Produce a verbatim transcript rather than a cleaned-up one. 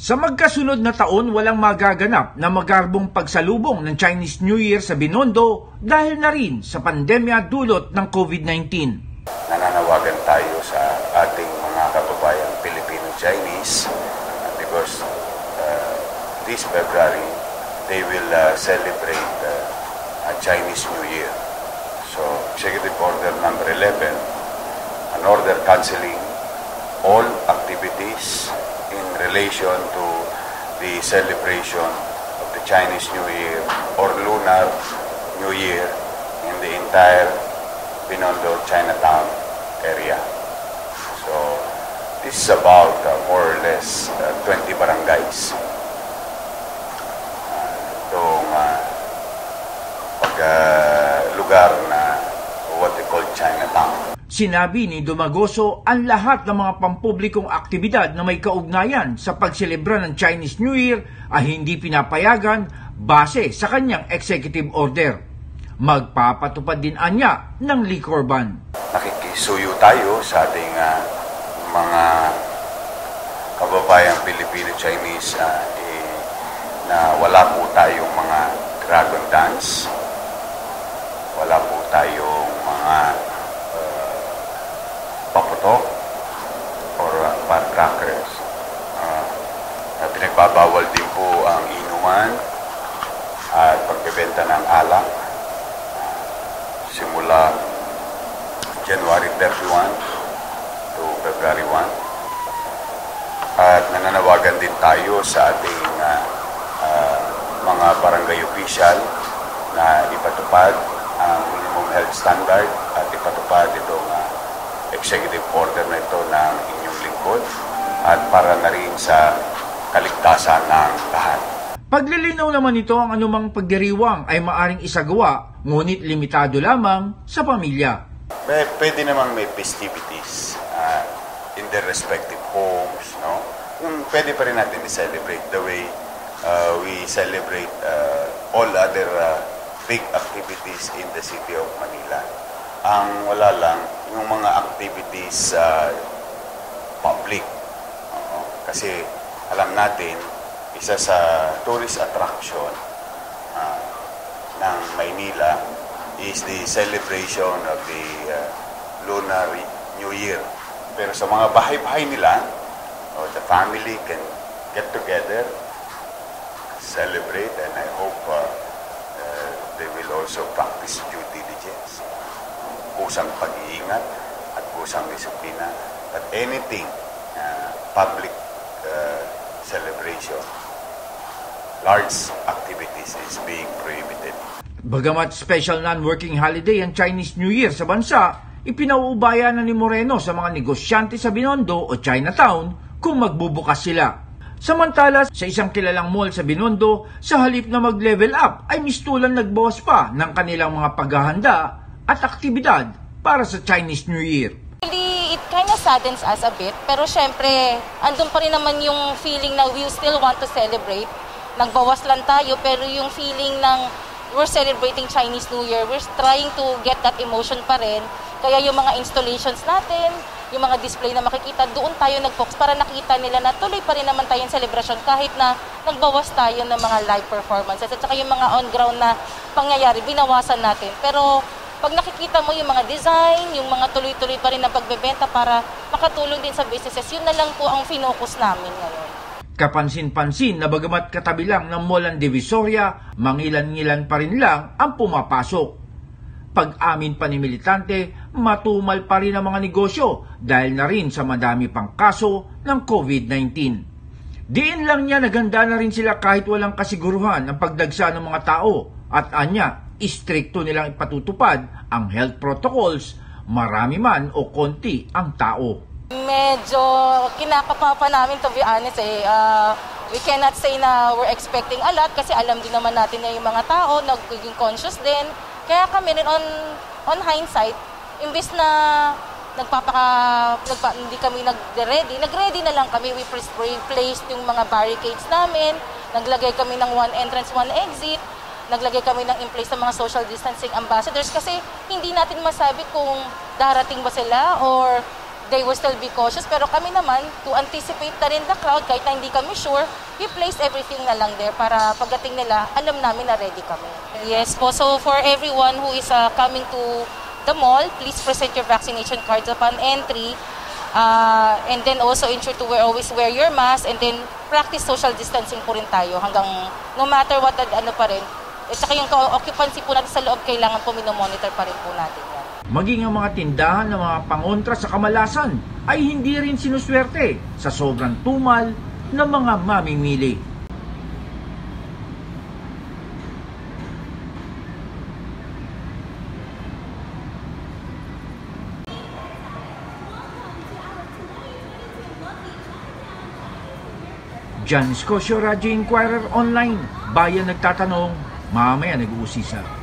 Sa magkasunod na taon, walang magaganap na magarbong pagsalubong ng Chinese New Year sa Binondo dahil na rin sa pandemya dulot ng COVID nineteen. Nananawagan tayo sa ating mga kababayang Filipino-Chinese because uh, this February, they will uh, celebrate uh, a Chinese New Year. So, Executive Order number eleven, an order cancelling all activities in relation to the celebration of the Chinese New Year or Lunar New Year in the entire Binondo, Chinatown area. So, this is about uh, more or less uh, twenty barangays. Uh, itong uh, pag, uh, lugar na what they call Chinatown. Sinabi ni Dumagoso ang lahat ng mga pampublikong aktibidad na may kaugnayan sa pagselebra ng Chinese New Year ay hindi pinapayagan base sa kanyang executive order. Magpapatupad din anya ng liquor ban. Nakikisuyo tayo sa ating uh, mga kababayang Filipino-Chinese uh, eh, na wala po tayong mga dragon dance, wala po tayong mga paputok or uh, firecrackers. Uh, uh, pinagbabawal din po ang inuman at pagbebenta ng alak uh, simula January thirty-first to February first. At nananawagan din tayo sa ating uh, uh, mga barangay official na ipatupad ang minimum health standard at ipatupad itong uh, executive order na ito ng inyong lingkod at para na rin sa kaligtasan ng lahat. Paglilinaw naman nito ang anumang pagdiriwang ay maaring isagawa, ngunit limitado lamang sa pamilya. May, pwede namang may festivities uh, in their respective homes, no? Yung pwede pa rin natin i-celebrate the way uh, we celebrate uh, all other uh, big activities in the city of Manila. Ang wala lang, yung mga activities sa uh, public. Uh, kasi alam natin, isa sa tourist attraction uh, ng Maynila is the celebration of the uh, Lunar New Year. Pero sa mga bahay-bahay nila, uh, the family can get together, celebrate, and I hope uh, uh, they will also practice due diligence. Kusang pag-iingat at kusang disiplina. But anything, uh, public uh, celebration, large activities is being prohibited. Bagamat special non-working holiday ang Chinese New Year sa bansa, ipinauubaya na ni Moreno sa mga negosyante sa Binondo o Chinatown kung magbubukas sila. Samantala, sa isang kilalang mall sa Binondo, sa halip na mag-level up ay mistulang nagbawas pa ng kanilang mga paghahanda at aktibidad para sa Chinese New Year. Really, it kind of saddens us a bit, pero syempre, andun pa rin naman yung feeling na we still want to celebrate. Nagbawas lang tayo, pero yung feeling ng we're celebrating Chinese New Year, we're trying to get that emotion pa rin. Kaya yung mga installations natin, yung mga display na makikita, doon tayo nag-focus para nakita nila na tuloy pa rin naman tayong celebration kahit na nagbawas tayo ng mga live performances at saka yung mga on-ground na pangyayari, binawasan natin. Pero pag nakikita mo yung mga design, yung mga tuloy-tuloy pa rin na pagbebenta para makatulong din sa businesses, yun na lang po ang finokus namin ngayon. Kapansin-pansin na bagamat katabi lang ng Mall ang Divisoria, mangilan-ngilan pa rin lang ang pumapasok. Pag-amin pa ni militante, matumal pa rin ang mga negosyo dahil na rin sa madami pang kaso ng COVID nineteen. Diin lang niya naganda na rin sila kahit walang kasiguruhan ang pagdagsa ng mga tao at anya, istrikto nilang ipatutupad ang health protocols, marami man o konti ang tao. Medyo kinakapapa namin, to be honest eh. Uh, we cannot say na we're expecting a lot kasi alam din naman natin na yung mga tao nagiging conscious din. Kaya kami rin on, on hindsight, imbis na nagpapaka, nagpa, hindi kami nag-ready, nag-ready na lang kami. We placed yung mga barricades namin, naglagay kami ng one entrance, one exit, naglagay kami ng in place ng mga social distancing ambassadors kasi hindi natin masabi kung darating ba sila or they will still be cautious. Pero kami naman, to anticipate na rin the crowd, kahit na hindi kami sure, we place everything na lang there para pagdating nila, alam namin na ready kami. Yes po, so for everyone who is uh, coming to the mall, please present your vaccination cards upon entry. Uh, and then also ensure to wear, always wear your mask, and then practice social distancing po rin tayo hanggang no matter what, ano pa rin. At saka yung occupancy po natin sa loob, kailangan po minomonitor pa rin po natin yan. Maging ang mga tindahan ng mga pangontra sa kamalasan ay hindi rin sinuswerte sa sobrang tumal ng mga mamimili. John Scotia, Radyo Inquirer Online. Bayan nagtatanong, mamaya nag-uusisa.